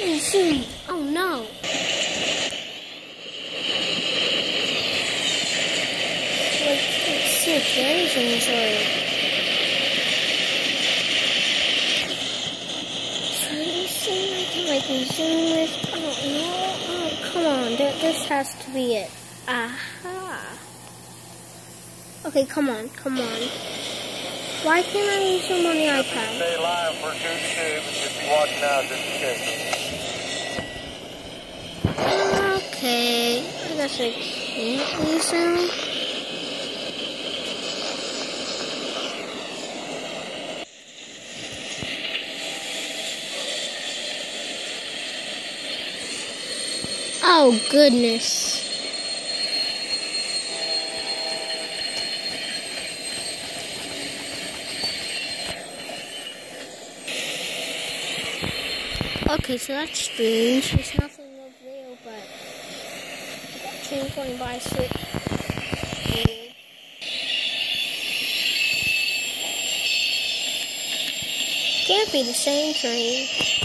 Zoom. Oh no. Let's see if the engines are. I can zoom this. Oh no! Oh come on! This has to be it. Aha! Okay, come on. Why can't I zoom on the iPad? Stay live for YouTube. Just be watching out just in case. Okay, I guess I can't resume. Oh goodness. Okay, so that's strange. There's nothing over there, but I got train going by, so can't be the same train.